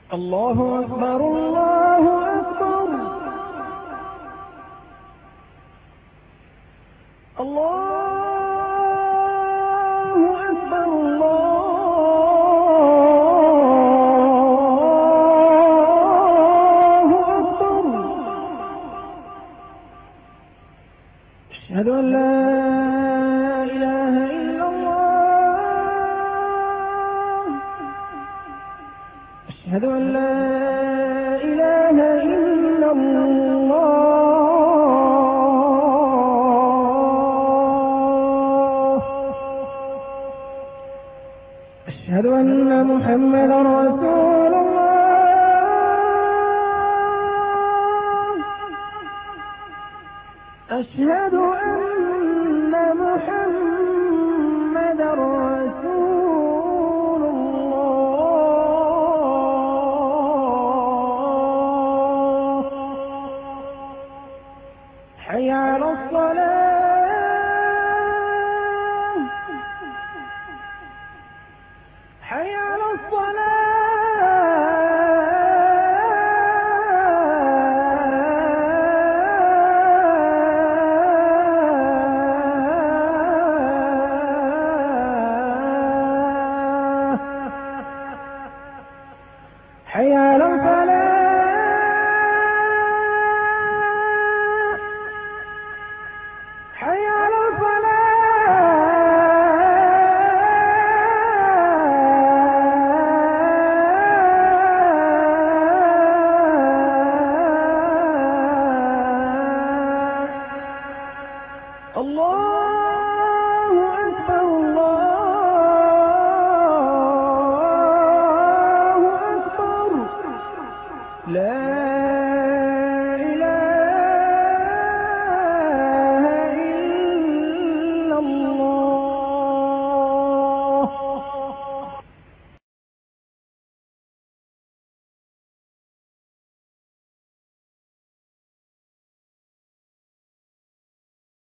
الله أكبر الله أكبر الله أكبر الله أكبر. أشهد أن لا إله إلا الله. أشهد أن لا إله إلا الله. أشهد أن محمدا رسول الله. أشهد أن محمدا رسول الله. حي على الصلاة. حي على الصلاة. حي على الفلاح. حي على الفلاح. الله أكبر الله أكبر. لا